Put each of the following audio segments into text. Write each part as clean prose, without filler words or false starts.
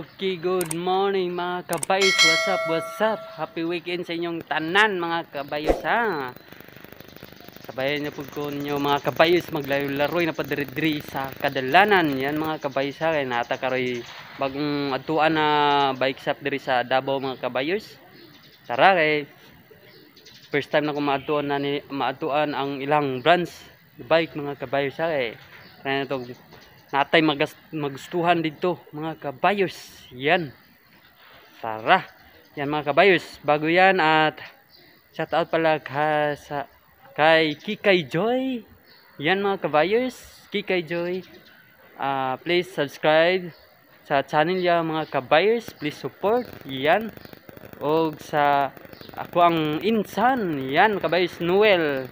Okay, good morning mga kabayos. What's up, what's up? Happy weekend sa inyong tanan mga kabayos ha. Sabayan niyo po ko ninyo mga kabayos maglaroy na padiri-diri sa kadalanan. Yan mga kabayos ha. Kaya nata karoy bagong atuan na bike shop diri sa Davao mga kabayos. Tara kay first time na ko maatuan ang ilang branch bike mga kabayos ha. Kaya ito natay magustuhan dito mga kabayos. Yan, tara. Yan mga kabayos, bago yan at shout out pala kay Kikay Joy. Yan mga kabayos, Kikay Joy, please subscribe sa channel niya mga kabayos. Please support. Yan, o sa ako ang insan. Yan mga kabayos, Noel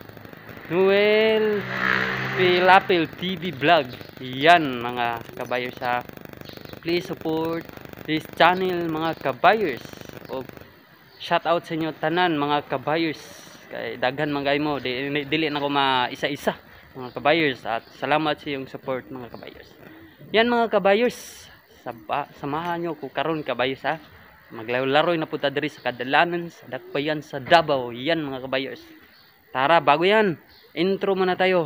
Pilapil TV Vlog. Yan mga kabayos ha. Please support this channel mga kabayos. O shout out sa inyo tanan mga kabayos. Kay daghan man mo dili na ko maisa-isa mga kabayos. At salamat sa iyong support mga kabayos. Yan mga kabayos, samahan nyo ko karon kabayos ha. Maglaro-laroy na punta diri sa kadalanan sa dakbayan sa Davao. Yan mga kabayos. Tara, bago yan, intro muna tayo.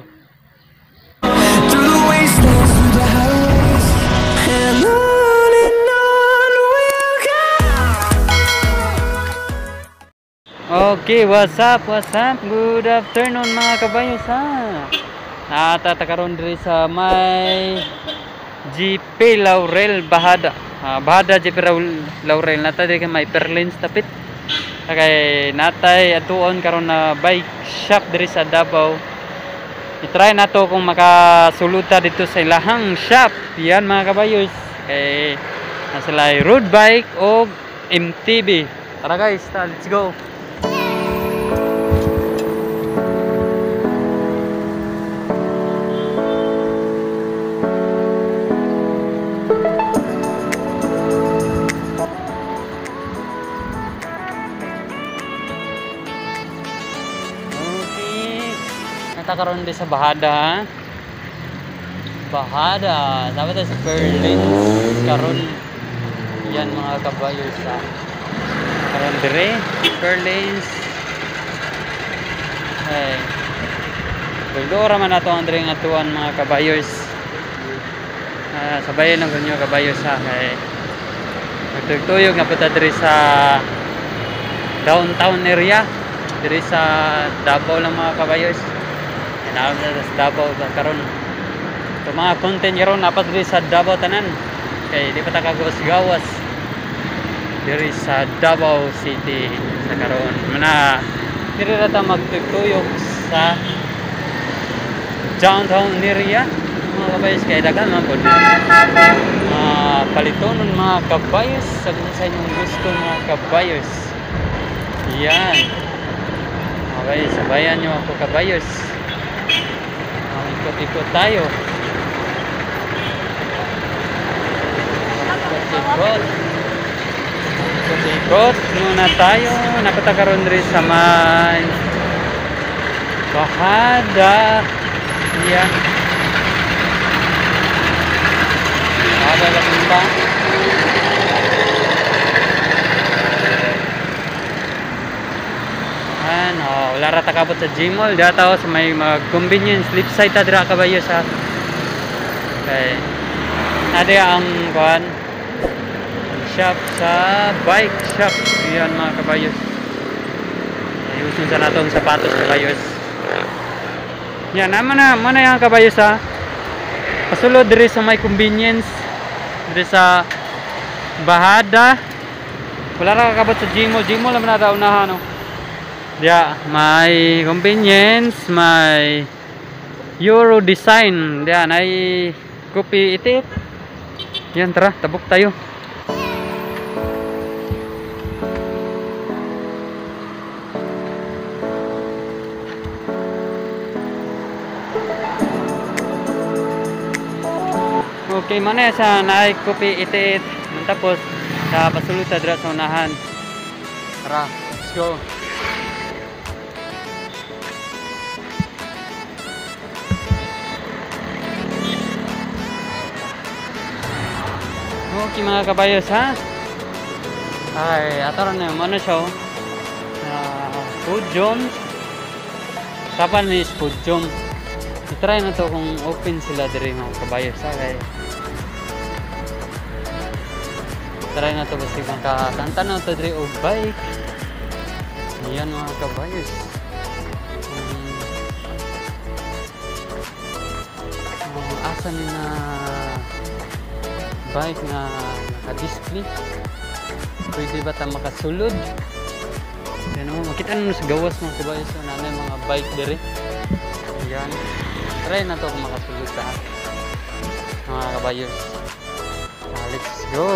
Okay, what's up, what's up? Good afternoon mga kabayos ha. Natatakaroon diri sa may GP Laurel Bahada. Bahada GP Laurel nata diri may Perlins tapit. Kay natay atuon karon na bike shop diri sa Davao. I-try nato kung makasuluta dito sa ilahang shop. Yan mga kabayos. Kay nasalay road bike o MTB. Tara guys, let's go. Karon di sa Bahada. Bahada, dapat sa Perlins karon. Yan mga kabayos ha. Karon dire Perlins. Hey. Bildora man nato ang dire nga tuan mga kabayos. Sabayan lang ninyo kabayos ha. Kay magtugtuyog nga punta dire sa downtown area, dire sa Davao lang mga kabayos. Naam sa Davao karon. So mga content karon dapat diri sa Davao tanan. Kay di pa ta kagawas-gawas diri sa Davao City sa karon. Mana diri ra ta magtugtuyog sa downtown area mga kabayos kay daghan man pod. Palitonon mga kabayos sa inyong gusto mga kabayos. Yan. Okay, sabayan nyo ako kabayos. Ikot-ikot tayo. Ikot muna tayo. Napatakaroon rin sa may Bahada. Yan. Bahada lang ba? Wala rata kabot sa Gmall data sa may convenience flip side ta dira kabayos ha. Okay. Ade ang kuan shop sa bike shop. Yan mga kabayos. Ayusin sa natong sapatos kabayos. Yan naman na yang kabayos ha. Pasulod diri sa may convenience diri sa Bahada. Wala ra kabot sa Gmall naman na daw unahan no. Dia may convenience, may Euro design. Dia nay copy itit. Yan tara, tabok tayo. Okay, mana sa nay copy itit. Tapos sa pasulod ta dira sa unahan. Tara, let's go. Okay mga kabayos ha. Ay, ataran na ano siya oh. Podium. Kapan is podium. I-try na to kung open sila diri mga kabayos ha. Kay try na to kasi makakanta na to diri og bike. Yan mga kabayos. Asa ni na bike na naka-display. Pwede ba ta makasulod? Yan o, makita na sa gawas mga kabayos. Nanay mga bike diri. Yan. Try na to kung makasulod ta. Mga kabayos. Let's go!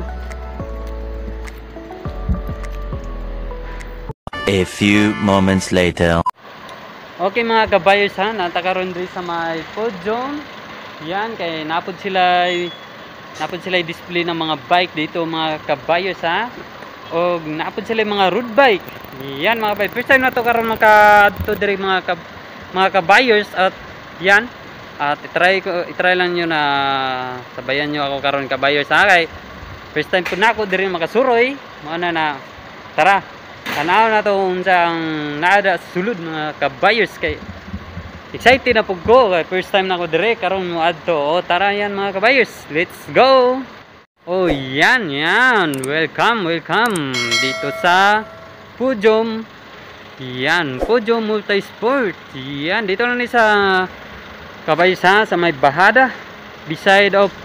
A few moments later. Okay mga kabayos ha, natakaroon din sa may podium. Yan, kay napod sila display ng mga bike dito mga kabayos ha. O napod sila mga road bike. Yan mga kabayos. First time na to karon makadto diri mga kabayos at yan. At i-try lang nyo na sabayan nyo ako karon kabayos ha. Kay first time po na ako diri makasuroy. Maana na tara. Tanaw na to unsang naada sulod mga kabayos kay excited na pug ko kay first time na ko dire karon mo adto. O tara yan mga kabayos, let's go. Oh yan. Welcome dito sa Podium. Yan, Podium Multisport. Yan, dito lang ni sa kabayos ha, sa may Bahada beside of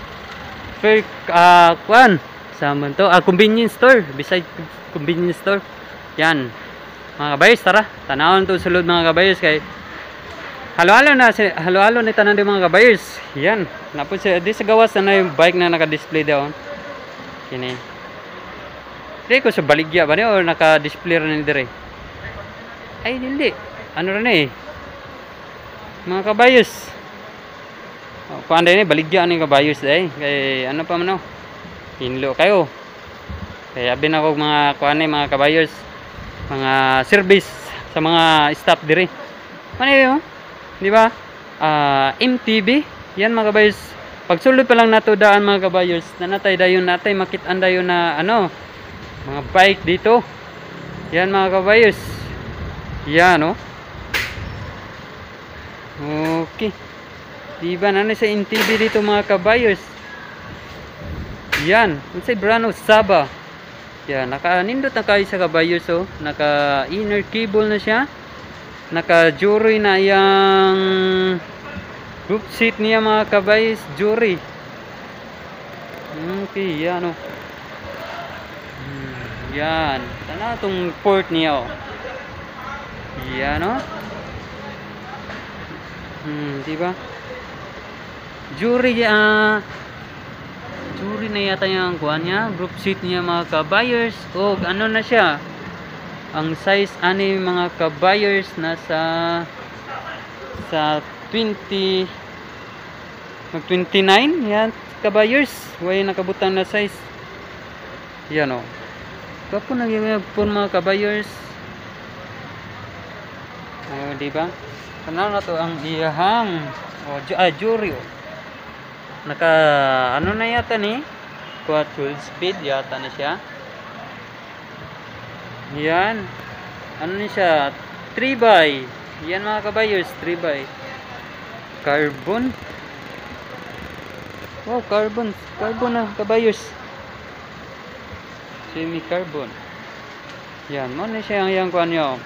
sa to convenience store, beside convenience store. Yan mga kabayos, tara tanawon to sulod mga kabayos kay halo-halo na tanan di mga kabayos. Yan napod siya di sa gawas na yung bike na naka-display doon kini di ko sa baligya ba ni o naka-display rin dire ay hindi ano rin mga kabayos. Paanday ni baligya ni kabayos kay ano pa man hinlo kayo kaya abin ako mga mga kabayos, mga service sa mga staff dire. Ano yun? Di ba? MTB. Yan mga kabayos. Pagsulod pa lang nato daan mga kabayos, nanatay dayon natay makitaan dayon na ano, mga bike dito. Yan mga kabayos. Yan no. Okay. Di ba nanay sa MTB dito mga kabayos? Yan, unsay brand Saba. Yan, naka-nindot na kayo sa kabayos oh. Naka-inner cable na siya. Naka-jury na yung group seat niya mga kabayos, jury. Okay, yan oh. Yan, tanaw tong port niya oh. Yan oh. Diba? Jury jury na yata yung kuha niya, group seat niya mga kabayers. O ano na siya, ang size ani mga kabayers nasa sa 20 mag 29 yan kabayers, way nakabutang na size. Yan o, kapo nagyayagpon mga kabayers. O diba, kanaw na to ang iyahang jury o. Naka ano na yata ni full speed yata na siya. Yan ano ni siya 3x. Yan mga kabayos, 3x carbon. Wow, carbon na kabayos, semi carbon. Yan mo na siya ang kuan nyo.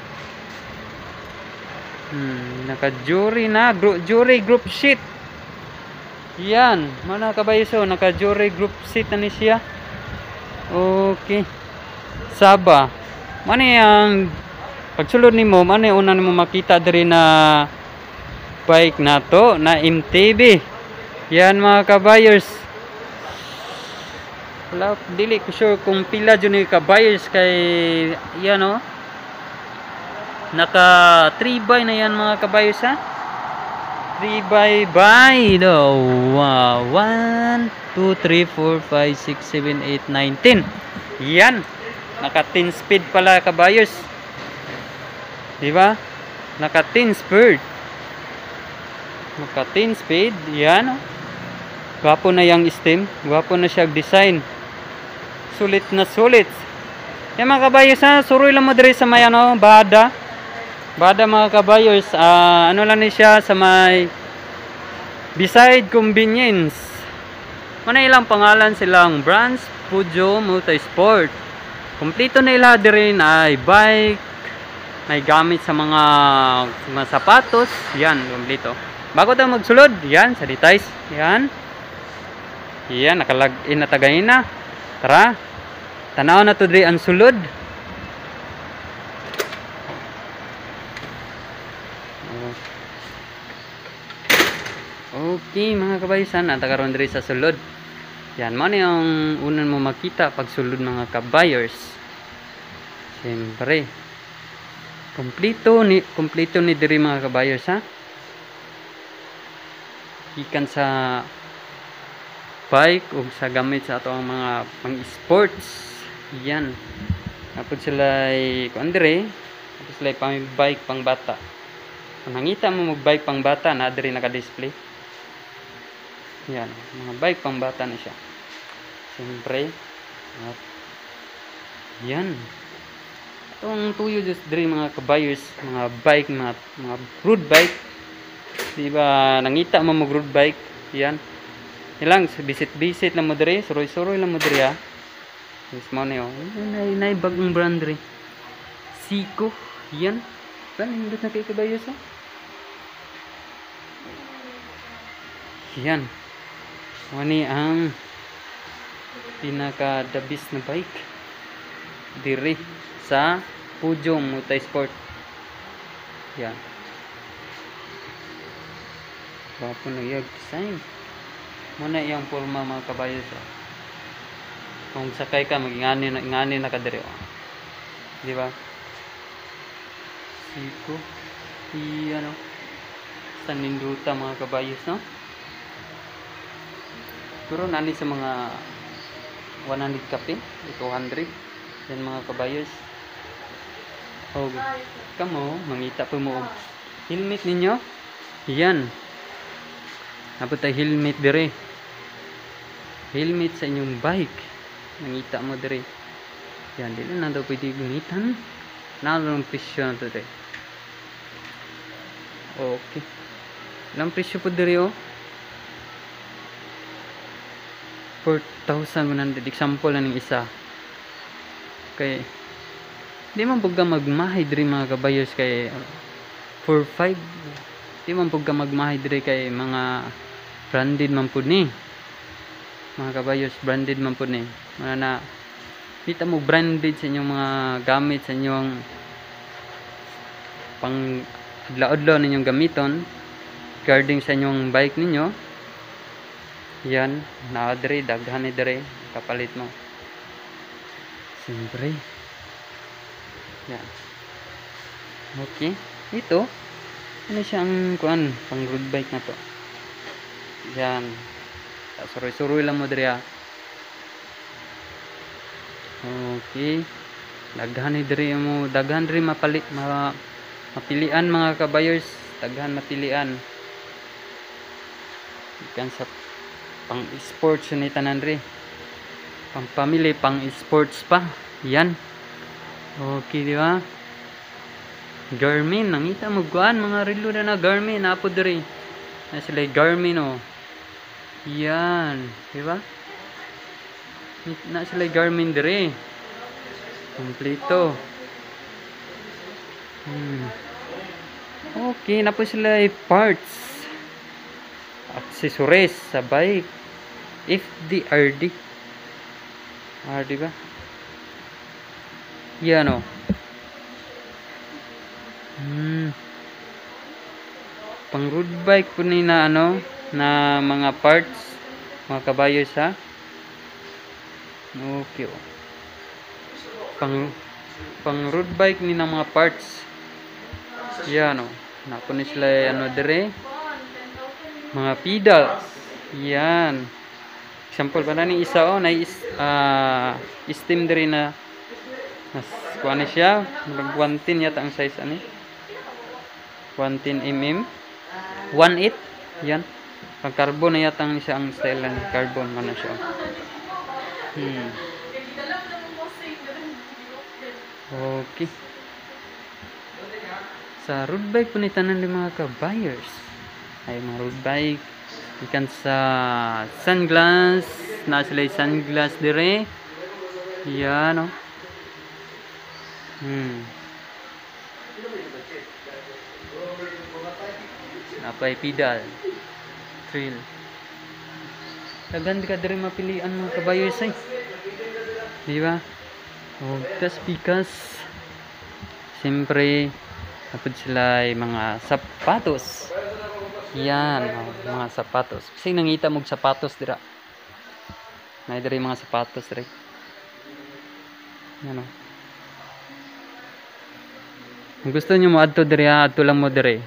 Naka jury na jury group sheet. Yan, mana kabayos oh, naka jury group seat na ni siya. Okay. Saba. Mano yang pagsulod nimo, mano yung una nimo makita diri na bike na to, na MTB. Yan mga kabayos. Wala, dili ko sure kung pila dyan yung kabayos kay yan oh. Naka 3x na yan mga kabayos ha. 3x no. Wow. 1, 2, 3, 4, 5, 6, 7, 8, 9, 10. Yan. Naka 10 speed pala kabayos. Diba? Naka 10 speed. Naka 10 speed. Yan. Gwapo na yung steam. Gwapo na siya design. Sulit na sulit. Yan mga kabayos ha, suroy lang mo diri sa may ano, Bada. Bada mga kabayos, ano lang ni siya sa may beside convenience. Mana ilang pangalan silang brands, Pujo Multisport. Kompleto na ila diri ay bike, may gamit sa mga sapatos, yan, kompleto. Bago tayo magsulod, yan, sa details, yan. Yan, nakalag-in na tagay na. Tara. Tanaw na to diri ang sulod. Okay mga kabayosan, at karon diri sa sulod. Yan mo na yung unan mo makita pag sulod mga kabayers. Siyempre. Kompleto ni diri mga kabayers ha. Ikan sa bike o sa gamit sa ato ang mga pang-sports. Yan. Tapos sila kuan dire, tapos sila pang bike pang bata. Kung nangita mo mag bike pang bata na dire naka-display. Yan, mga bike pang bata na siya. Siyempre. At yan. Itong tuyo just dire mga kabayers, mga bike, mga road bike. Di ba nangita mo mag road bike? Yan. Ilang visit lang mo dire, suroy-suroy lang mo dire ha. Yes mo na yun. Nay bagong brand rin. Siko. Yan. Saan hindot na kayo kabayos ha? Yan. Wani ang pinaka the best na bike. Diri sa Pujo Multisport. Yan. Bapo na yung design. Muna yung forma mga kabayos ha. Kung sakay ka ingani na kadiri di ba? Siko ano sa ninduta mga kabayos no? Pero nani sa mga 100 kape 200 yan mga kabayos. Oh, kamo mangita po mo helmet ninyo yan. Napot tayo helmet dire, helmet sa inyong bike. Nangita mo dire. Yan, dili na daw pwede gamitan. Nalong presyo na to dire. Okay. Ilang presyo po dire oh? 4,100. Example na ng isa. Kay di man pugka magmahay dire mga kabayos kay 4,500. Di man pugka magmahay dire kay mga branded man pud ni. Mga kabayos, branded man po ni. Mga na kita mo branded sa inyong mga gamit sa inyong pang adlaw-adlaw ninyong gamiton, guarding sa inyong bike ninyo. Yan, na dire daghan ni dire kapalit mo. Siyempre. Yan. Okay. Ito ano siyang kuan pang road bike na to. Yan. Suroy-suroy lang mo diri ha. Okay. Daghan diri mo, daghan diri mapilian mga kabayers, daghan mapilian. Ikan sa pang sports ni tanan diri. Pang family, pang sports pa. Yan. Okay di ba? Garmin, nangita mo kuan mga relo na Garmin na po diri. Na sila Garmin oh. Yan, di ba? Na sila Garmin dire. Kompleto. Okay, na po sila parts. Accessories sa bike. FDRD. RD ba? Yan o. Pang road bike po ni na ano, na mga parts, mga kabayos ha. Okay o. Pang road bike ni na mga parts. Yan o. Napo ni sila ano dire. Mga pedals. Yan. Example pa na ni isa o na steam dire na kuha ni siya. 110 yata ang size ani. 110 mm. 1.8. Yan. Pag carbon na yata ang siya ang style ng carbon man na siya. Okay. Sa road bike po ni tanan ng mga ka-buyers. Ay mga road bike ikan sa sunglass, na sila yung sunglass dire. Yan oh. Napay pedal trail. Daghan ka dire mapilian mga kabayers ay. Di ba? Oh, tas pikas. Siyempre tapos sila ay mga sapatos. Yan, oh, mga sapatos. Kasi nangita mong sapatos dira. Nay dire mga sapatos dire. Yan oh. Kung gusto niyo mo adto dire, adto lang mo dire.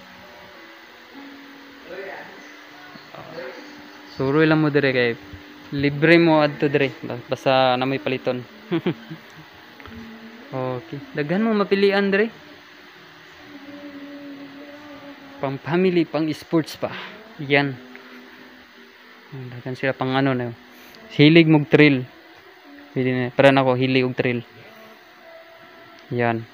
Suroy lang mo dire kay libre mo adto dire basta na may paliton. Okay, daghan mo mapilian dire. Pang family, pang sports pa. Yan. Daghan sila pang ano na. Hilig mog trail. Pwede na. Para nako hilig og trail. Yan.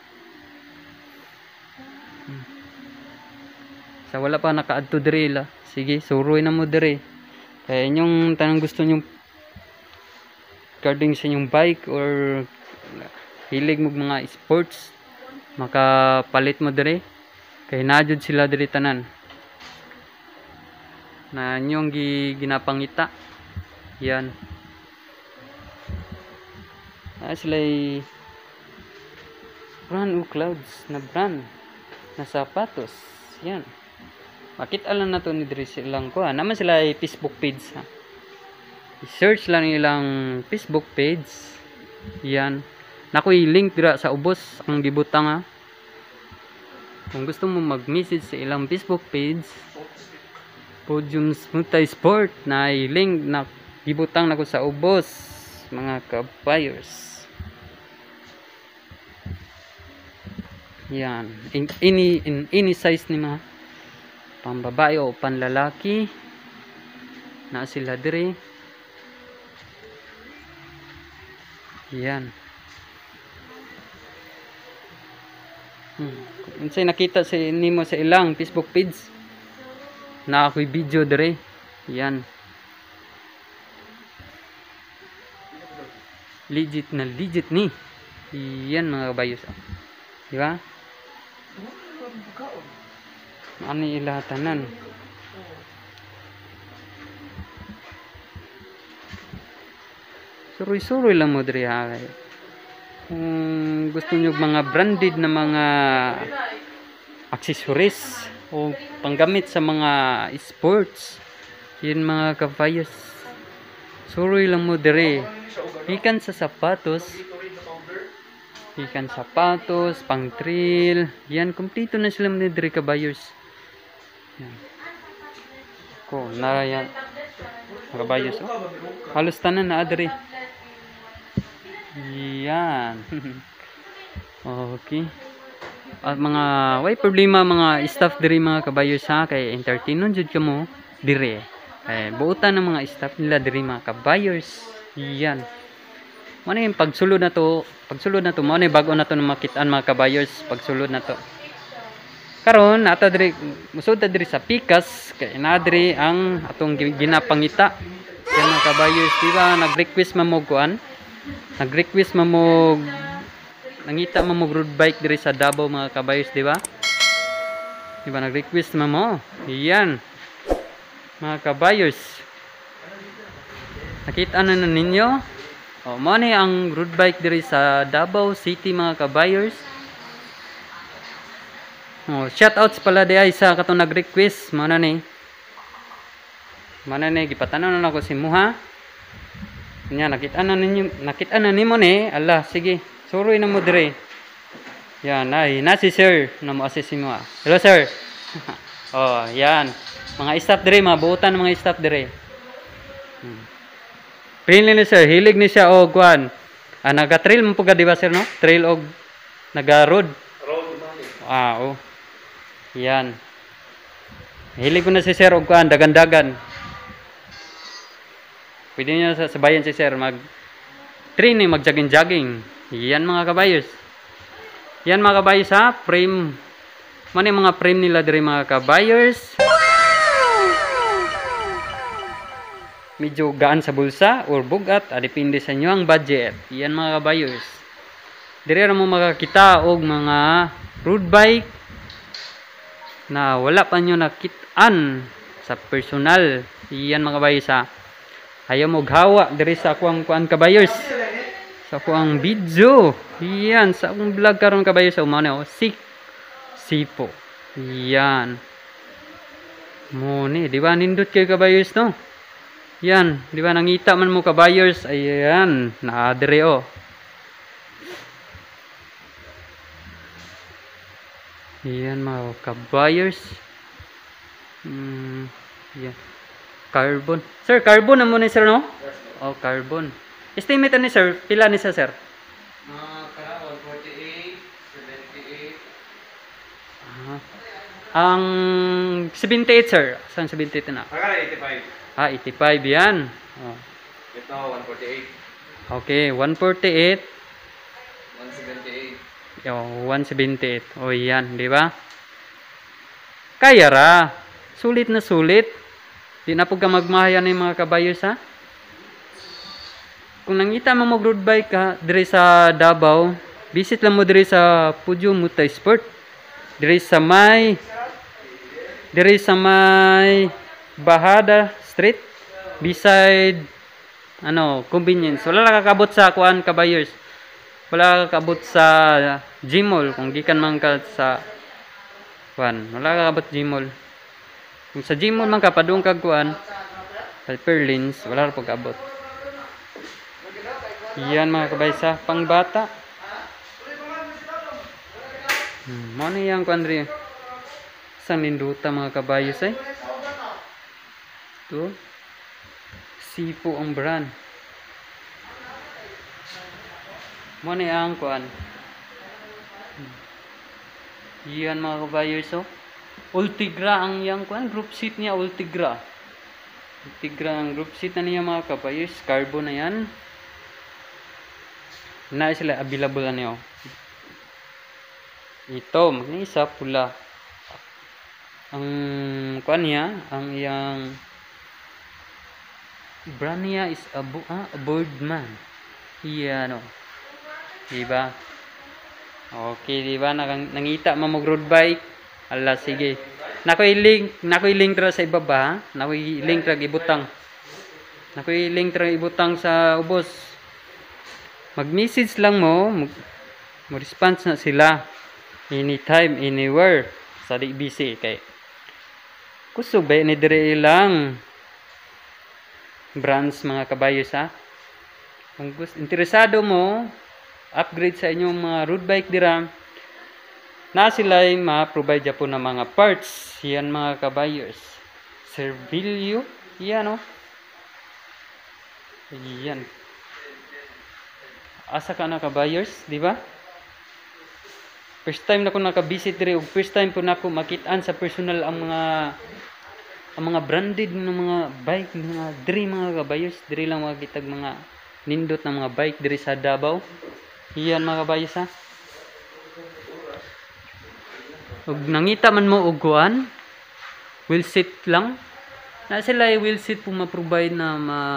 Sa wala pa nakaadto dire la. Sige, suroy na mo dire. Kaya inyong tanang gusto nyong regarding sa inyong bike or hilig mog mga sports, makapalit mo dire. Kay najud sila diri tanan na inyong ginapangita. Yan. Sila brand o clouds na brand na sapatos. Yan. Makita lang na to ni diri silang ko. Naman sila ay Facebook page ha. I-search lang nilang Facebook page. Yan. Nakoy link dira sa ubos ang gibutang ha. Kung gusto mo mag-message sa ilang Facebook page, Podiums Multisport, na link na gibutang nako sa ubos mga ka-buyers. Yan, in any size ni mga pambabae o panlalaki na sila dire. Yan. Unsay nakita sa nimo sa ilang Facebook page na ako'y video dire. Yan. Legit na legit ni. Yan mga kabayos. Di ba? Ano ilatanan? Suroy-suroy lang mo dire ha. Kung gusto nyo mga branded na mga accessories o panggamit sa mga sports, yun mga kabayos, suroy lang mo dire. Ikan sa sapatos, pang trail, yan, kompleto na sila mo dire kabayos. Yan. Ko, narayan kabayos oh. Halos tanan na dire. Yan. Okay. At mga way problema mga staff diri mga kabayos ha, kay entertainon jud kamo dire. Kay buutan ng mga staff nila diri mga kabayos. Yan. Mano yung pagsulod na to mo na bago na to makitaan mga kabayos, pagsulod na to. Karon ata diri musud diri sa pikas kay na diri ang atong ginapangita. Yan mga kabayos, di ba nag-request mamuguan? Nag-request mamog nangita mamog road bike diri sa Davao mga kabayos, di ba? Di ba nag-request mamo? Iyan. Mga kabayos. Nakita na ninyo? O, mo ni ang road bike diri sa Davao City mga kabayos. O, shoutouts pala di ay sa katong nag-request, mo na ni. Mana ni gipatanon na ako si Muha. Nya nakita na nimo ni. Ala, sige. Suroy na mo dire. Yan, ay na si sir na mo assist mo. Hello sir. Oh, yan. Mga staff dire, mga buutan ng mga staff dire. Friendly ni sir, hilig ni siya og kuan. Naga-trail mo pug di ba sir no? Trail og naga-road. Road oh. Yan. Hilig ko na si sir og kuan dagan-dagan. Pwede nyo sabayan si sir mag-training, mag-jogging-jogging. Yan mga kabayos. Yan mga kabayos ha, frame. Ano yung mga frame nila diri mga kabayos? Medyo gaan sa bulsa or bugat, depende sa inyo ang budget. Yan mga kabayos. Diri ra mo makakita og mga road bike na wala pa nyo nakitaan sa personal. Yan mga kabayos ha. Ayaw mo gawa diri sa akong kuan kabayos. Sa akong video. Yan sa akong vlog karon kabayos sa umano Sipo. Yan. Mo ni, di ba nindot kay kabayos no? Yan, di ba nangita man mo kabayos? Ayan, naadre oh. Yan mga kabayos. Yan. Carbon. Sir, carbon na muna sir no? Oh, carbon. Estimate ni sir, pila ni sa sir? Kara 148, 78. Ang 78 sir. Saan 78 na? Kara 85. 85 yan. Oh. Ito 148. Okay, 148. 178. Yo, 178. O yan, di ba? Kaya ra. Sulit na sulit. Di na po ka magmahayan ng mga kabayos ha. Kung nangita mo mag-road bike ka dire sa Davao, visit lang mo dire sa Pujo Multisport. Dire sa may Bahada Street beside convenience. Wala lang kakabot sa kuan kabayos. Wala kakabot sa Gmall kung gikan man ka sa kuan. Wala kakabot Gmall. Kung sa Gmall man ka padung kag kuan, Hyperlins, wala ra pag-abot. Yan mga kabaysa, pang bata. Mo na yang kuan ri. Sang ninduta mga kabayos ay. To. Sipo ang brand. Mo na yang kuan. Yan mga kabayos oh. Ultigra ang yang kuan, group seat niya Ultigra. Ultigra ang group seat na niya mga kabayos, carbon na yan. Na sila available ano. Ito, mag-isa pula. Ang kuan niya, ang iyang brand niya is Birdman. Iyan oh. Diba? Okay, diba? Nangita mo mag-road bike. Ala, sige. Nakoy link ra sa ibaba ha. Nakoy link ra ibutang. Nakoy link ra ibutang sa ubos. Mag-message lang mo, mo-response na sila anytime, anywhere sa di busy kay kusog ba ni dire lang brands mga kabayos ha. Kung interesado mo upgrade sa inyong mga road bike dira, na sila ay ma-provide po ng mga parts. Yan mga kabayos. Servilio, yan oh. Yan. Asa ka na kabayos, di ba? First time na ko naka-visit dire, first time po na ko makitaan sa personal ang mga branded ng mga bike, mga diri mga kabayos, diri lang makitag mga nindot na mga bike diri sa Davao. Iyan mga kabayos ha. Ug nangita man mo og kuan, wheel seat lang. Na sila ay wheel seat po ma-provide na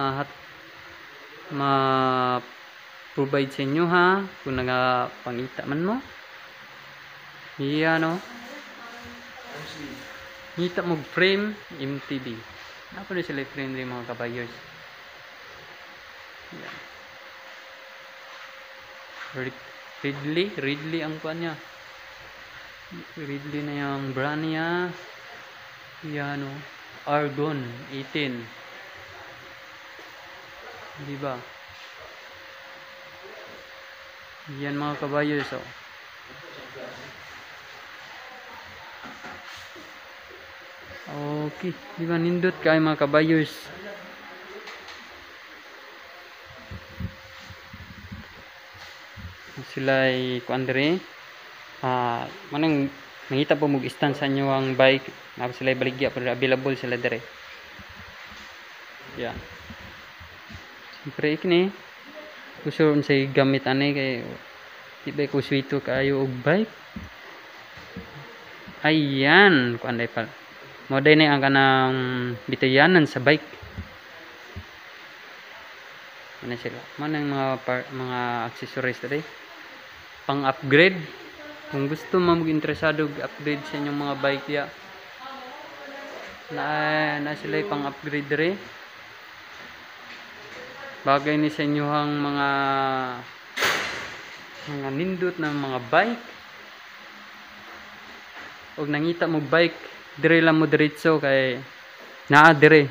provide sa inyo ha, kung nagapangita man mo. Iyan o. Ngita mo frame, MTB. Ako na sila frame rin mga kabayos. Iyan. Ridley ang kuan niya. Ridley na yung brand niya. Iyan o. Argon 18. Diba? Yan mga kabayos oh. Okay, di ba nindot kay mga kabayos. Sila ay kuan diri. Manang nangita po mong stand sa inyo ang bike. Sila ay baligya pero available sila diri. Yeah. Siyempre kini gusto sa gamit ani kay di ba ko swito kayo og bike. Ayan, kuan day pa. Mo day ni ang kanang bitayanan sa bike. Ano sila? Manang mga accessories diri. Pang upgrade. Kung gusto mo interesado upgrade sa inyong mga bike ya. Na sila pang upgrade diri. Bagay ni sa inyohang mga nindot na mga bike. Og nangita mo bike, dire lang mo diretso kay naa dire.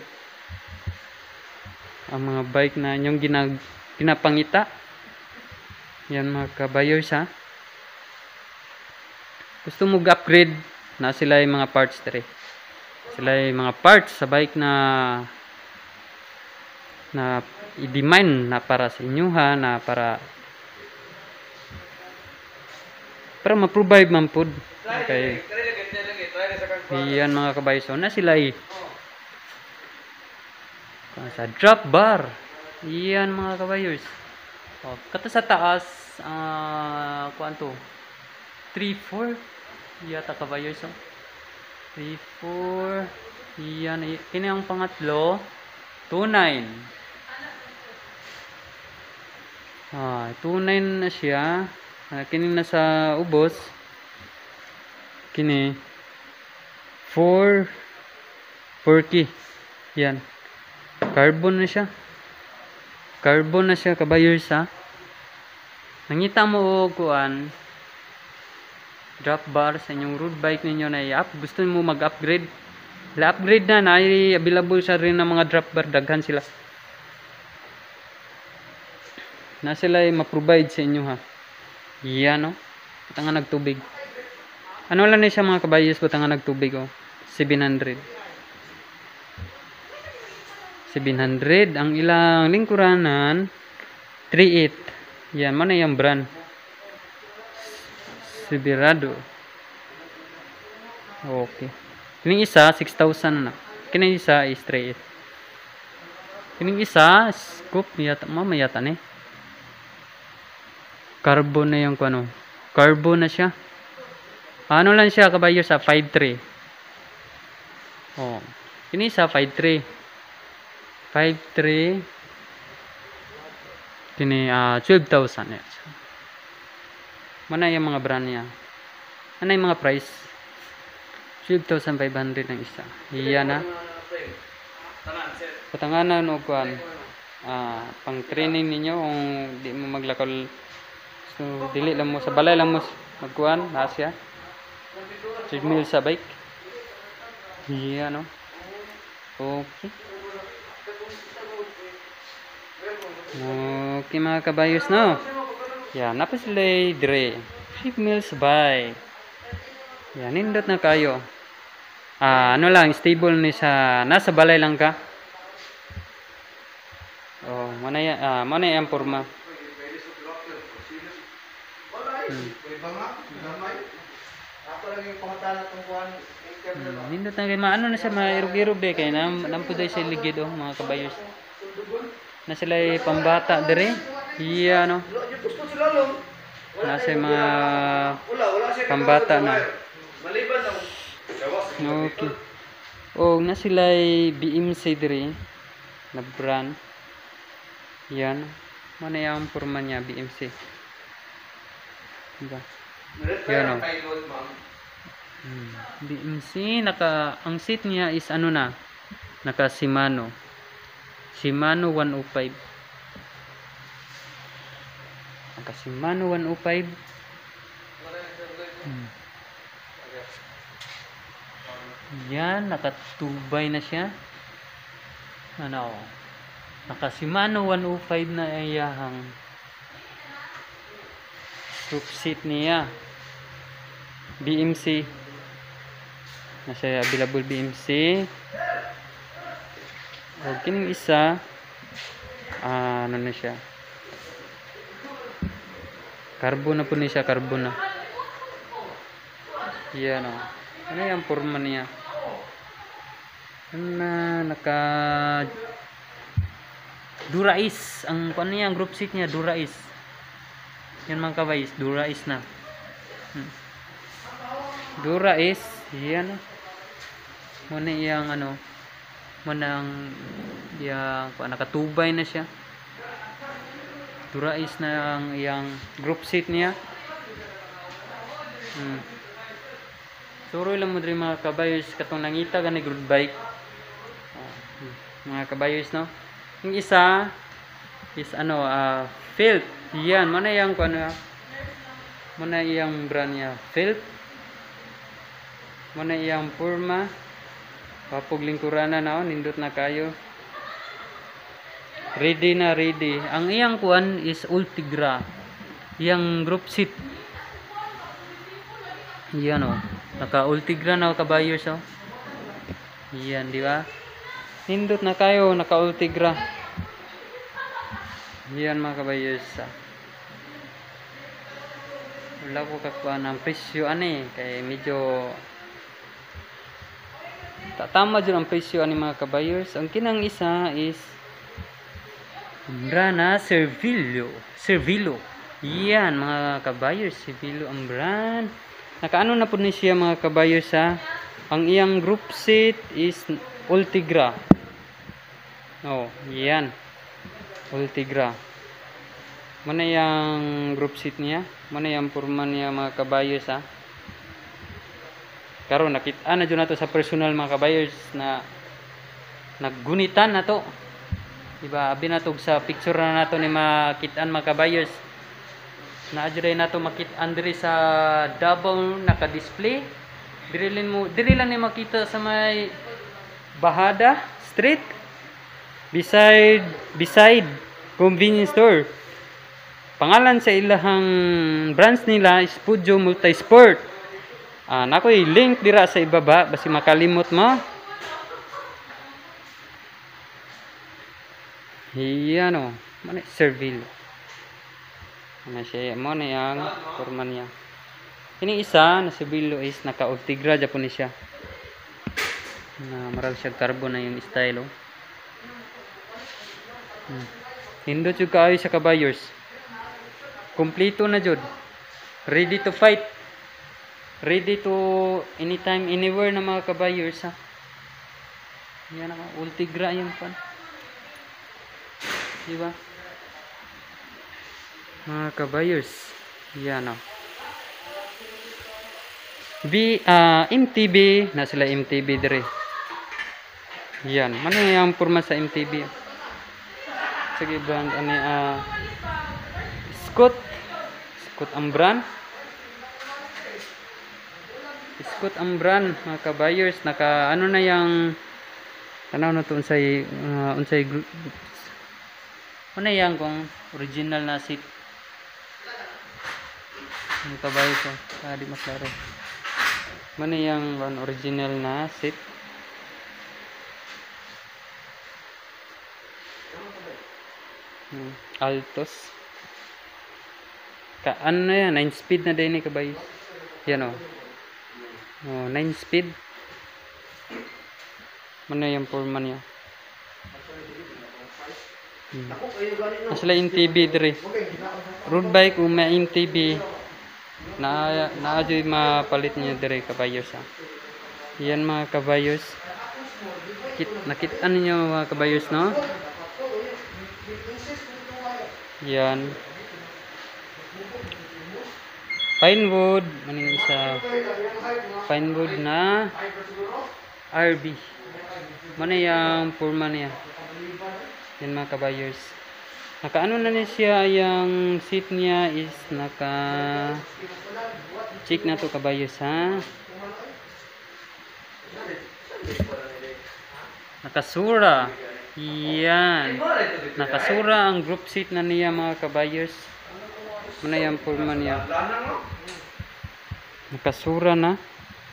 Ang mga bike na inyong ginapangita. Yan mga kabayers ha. Gusto mo upgrade na sila yung mga parts dire. Sila yung mga parts sa bike na i-demand na para sa inyo ha, na para ma-provide man pod. Okay. Iyan mga kabayso na sila sa drop bar. Iyan mga kabayos. Kata sa taas kuanto 3-4 yata kabayos. 3-4 iyan kini ang pangatlo 2-9. 2-9 na siya. Kini na sa ubos. Kini 4 yan. Carbon na siya. Carbon na siya kabayers ha. Nangita mo og kuan drop bar sa inyong road bike ninyo na gusto mo mag-upgrade. Upgrade na available sa rin ng mga drop bar, daghan sila. Na sila ma-provide sa inyo ha. Yan no. Butangan nagtubig. Ano lang ni siya mga kabayos, butangan nagtubig 700. Ang ilang lingkuranan 38. Yan, mana yung brand? Silverado. Okay. Kining isa 6,000 na. Kining isa is 38. Kining isa scoop yata, mamayata ni. Carbon na yung ano. Carbon na siya. Ano lang siya kabayo sa 5.3. Kining isa 5.3. 5.3 kini 12,000 yes. Mana yung mga brand niya? Ano yung mga price? 12,500 ang isa. Iyan na. Patanganan o kuan. Pang training ninyo kung di mo maglakaw. So dili lang mo sa balay lang mo magkuan siya. Treadmill sa bike. Iyan no. Okay. Okay mga kabayos no. Yan, napasilay dire. 5 miles by. Yan, nindot na kayo. Ano lang, stable ni sa nasa balay lang ka. Mana yan porma. Nindot na kayo, ano na siya, mairog-irog de kay nampuday sa ligid mga kabayos. Na sila pambata dire. Iya no. Nasa mga pambata na. Okay. Na sila BMC dire na brand. Yan. Mana yung porma niya BMC. Diba? Yan o. BMC ang seat niya is ano na? Naka Shimano 105. Naka Shimano 105. Yan, nakatubay na siya. Naka Shimano 105 na ayahang roof seat niya. BMC. Nasa available BMC. Kining isa ano na siya, carbon na po niya, carbon na yan o. Ano yung forma niya Durais. Ang ano niya, ang group seat niya, Durais. Yan mga kabayos, Durais na. Durais, yan. Muna iyang ano, manang yang nakatubay na siya. Durais na ang iyang group seat niya. Suroy lang mo diri mga kabayos katong nangita gani good bike. Mga kabayos no. Yung isa is ano Felt. Yan, mana yang ano, mana yang brand niya, Felt. Mana yang Purma. Papog lingkurana na nindot na kayo. Ready na ready. Ang iyang kuan is Ultigra. Yang group seat. Yan oh. Naka Ultigra na kabayos oh. Yan, di ba? Nindot na kayo, naka Ultigra. Yan mga kabayos. Wala ko kakuan ang presyo ani kay medyo tama dyan ang presyo ani mga kabayos. Ang kinang isa is Brana Cervilo. Yan mga kabayos, Cervilo ang brand. Nakaano na po ni siya mga kabayos ha. Ang iyang group seat is Ultigra. Oh, yan. Ultigra. Mana yang group seat niya? Mana yang Purma niya mga kabayos ha. Karon nakita na dyan nato sa personal mga kabayos na naggunitan na to. Diba, abi natog sa picture na nato ni makitaan mga kabayos. Naadjay nato makitaan diri sa Davao naka-display. Diri lang ni makita sa may Bahada Street beside convenience store. Pangalan sa ilahang branch nila is Pujo Multisport. Nakoy link dira sa ibaba basi makalimot mo. Yan o. Mana Cervilo. Ano siya. Mo na yung Purma niya. Ini isa na Cervilo is naka-Ultigra Japon siya. Na marag siya carbon na yung style o. Hindot yung kaayo sa kabayos. Kompleto na jud. Ready to fight. Ready to anytime, anywhere na mga kabayos ha. Yan ang Ultigra yung pan. Diba? Mga kabayos. Yan o. MTB. Na sila MTB dire. Yan. Ano yung Purma sa MTB? Sige brand. Scott ang brand. Scott ang brand. Mga kabayos. Naka ano na yung ano na to unsay ano yan kung original na seat. Ang kabayo ko. Di maklaro. Ano yung original na seat. Altos. Ano yan? 9 speed na din kabayo. Yan o. 9 speed. Ano yung Purma niya? Sila MTB dire. Road bike o may MTB na ajoy mapalit niya dire kabayos ha. Yan mga kabayos. Nakita niyo mga kabayos no? Yan. Pinewood, maning isa. Pinewood na RB. Mana yang Purma niya? Yan mga kabayos. Nakaano na niya siya, yung seat niya is check na to kabayos ha. Nakasura. Yan. Nakasura ang group seat na niya mga kabayos. Ano yung Purma niya? Nakasura na.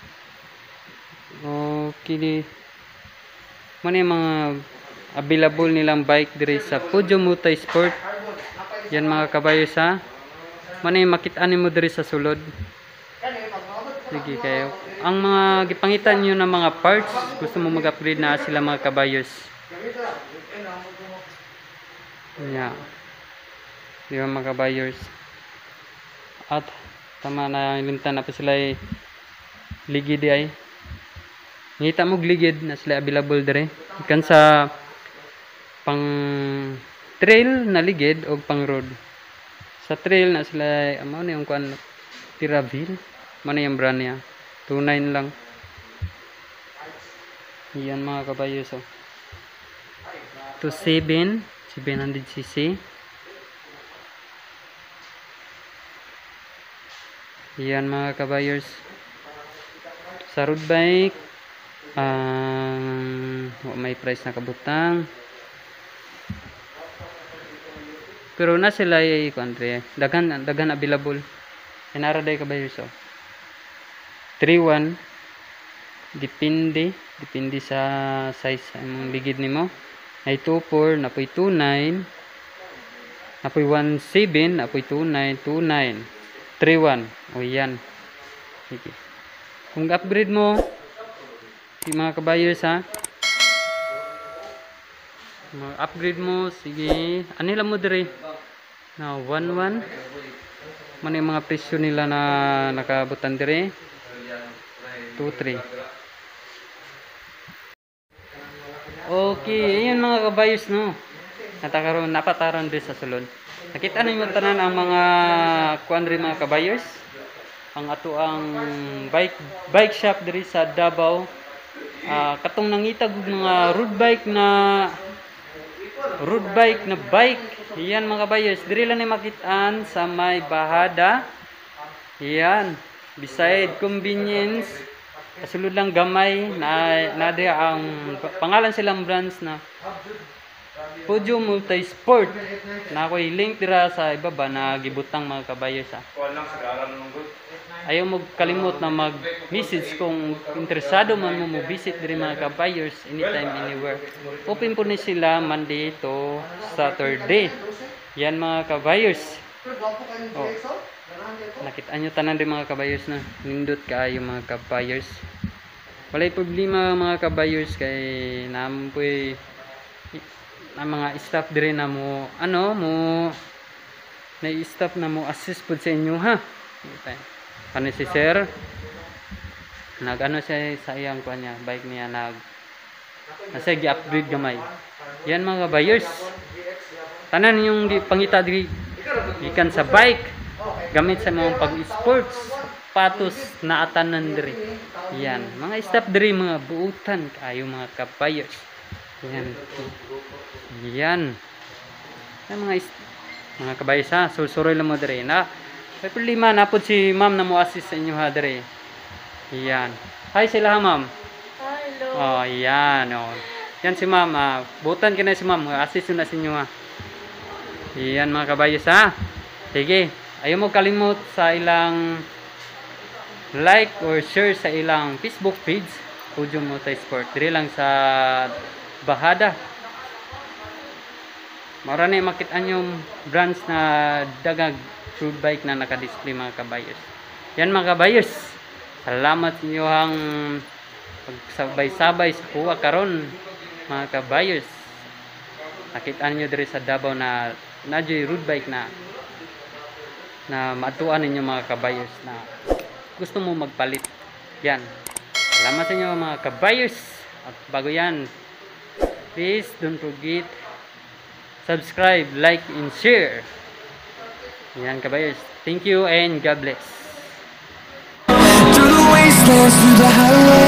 Okay. Ano yung mga available nilang bike dire sa Pujo Multisport. Yan mga kabayos ha. Manay makitaan mo dire sa sulod. Sige kayo. Ang mga gipangitan niyo ng mga parts, gusto mo mag-upgrade na sila mga kabayos. Yeah. Di ba mga kabayers? At tama na ilimtan na pa sila ligid ay. Ngita mo ligid na sila available dire. Ikan sa pang trail na ligid o pang road. Sa trail na sila amo na yung kuan Tiraville. Mana yung brand niya? 29 lang. Yan mga kabayers. Oh. To 700cc. Yan mga kabayers. Sa road bike, may price na kabutang. Pero na sila ay country. Dagan available. Inara day kabayers. 3-1. Depende sa size ang ligid nimo. Ay 2-4, napoy 2-9, napoy 1-7, napoy 2-9, 2-9, 3-1. O yan. Sige. Kung upgrade mo, mga kabayers ha, upgrade mo, sige, anila mo dire na 1-1. Ano yung mga presyo nila na nakabutan dire? 2-3. Okay, ayun mga kabayos no. Napataron din sa sulod. Nakita ninyo tanan ang mga kuan rin mga kabayos. Ang ato ang bike shop diri sa Davao. Katong nangitag og mga road bike na bike. Iyan mga kabayos, diri lang ni makitaan sa may Bahada. Iyan, beside convenience. Kasulod lang gamay na dia ang pangalan silang brands na Podium Multisport. Na ako'y link dira sa ibaba na gibutang mga kabayos ha. Ayaw mo kalimot na mag-message kung interesado man mo visit diri mga kabayos anytime anywhere. Open po ni sila Monday to Saturday. Yan mga kabayos. Oh. Nakita nyo tanan din mga kabayos na nindot kaayo mga kabayos. Walay problema mga kabayos kay nampoy na mga staff dire na mo na-staff na mo assist pud sa inyo ha. Ano si sir nagano siya sa iyang kuan niya bike niya nasa gi-upgrade gamay. Yan mga kabayos. Tanan yung pangita diri gikan sa bike gamit sa mga pag-sports patos na atanan diri. Yan mga staff diri mga buutan kayo mga kabayos. Yan mga kabayos ha, susuroy lang mo diri na may problema na po si ma'am na mo assist sa inyo ha diri. Yan, hi sila ha ma'am. Hello. Oh yan oh. Yan si ma'am buutan kina si ma'am assist na sa inyo ha. Yan mga kabayos ha. Sige, ayaw mo kalimot sa ilang like or share sa ilang Facebook page Podium Multisport diri lang sa Bahada. Mara na makita yung brands na dagag road bike na naka-display mga kabayos. Yan mga kabayos, salamat sa inyo ang pagsabay-sabay sa kuha karon mga kabayos. Nakita nyo diri sa Davao na nadyo'y road bike na maatuan ninyo mga kabayos na gusto mo magpalit. Yan, salamat sa inyo mga kabayos. At bago yan, please don't forget subscribe, like, and share. Yan kabayos, thank you and God bless. Through the wastelands, through the highways.